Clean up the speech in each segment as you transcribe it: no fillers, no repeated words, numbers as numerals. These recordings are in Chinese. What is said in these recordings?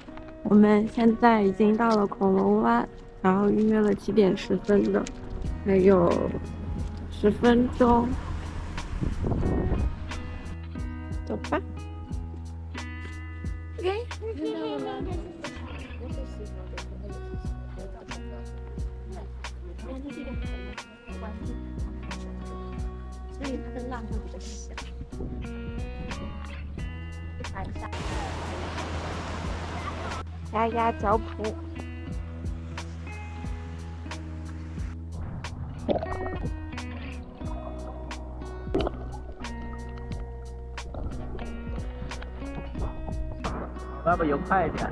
我们现在已经到了恐龙湾，然后预约了7点10分的，还有10分钟，走吧。 所以它的浪会比较小。看一下， 丫丫脚蹼。 要不游快一点？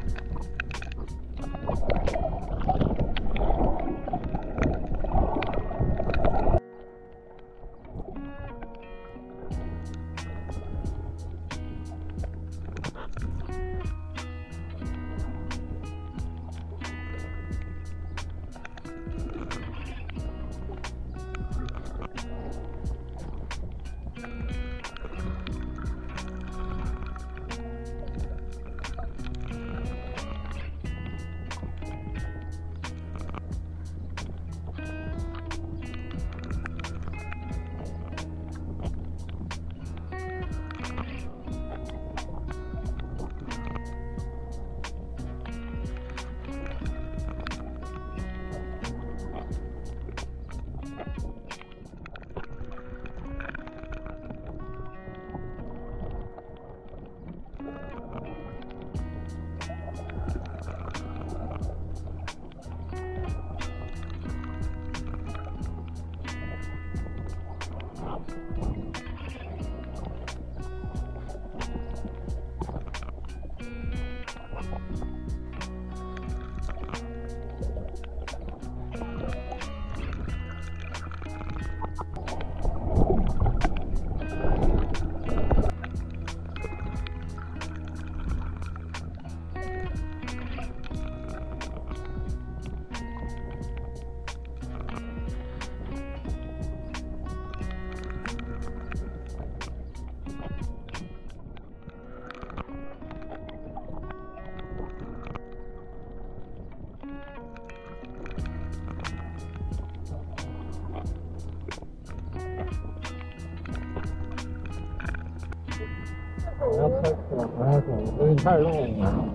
我要开始了，我要走，有点太热了。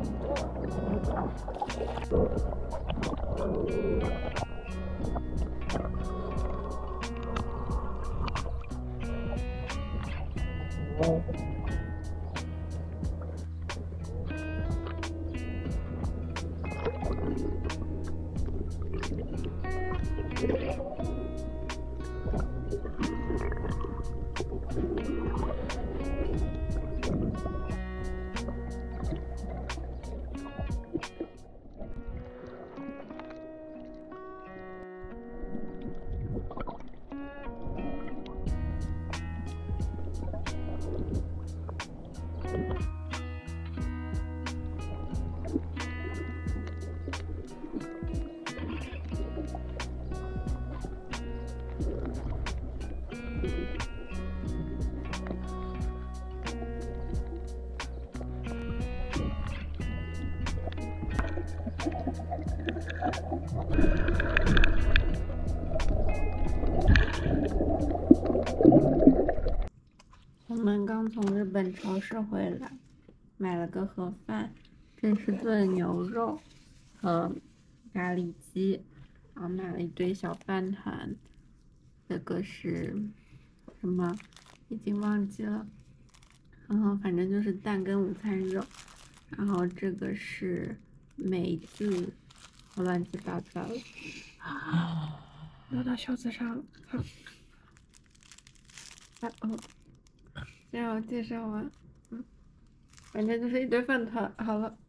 我们刚从日本超市回来，买了个盒饭，这是炖牛肉和咖喱鸡，然后买了一堆小饭团，这个是什么？已经忘记了。然后反正就是蛋跟午餐肉，然后这个是梅子，乱七八糟的，落到袖子上了。这让我介绍完，反正就是一堆饭团。好了。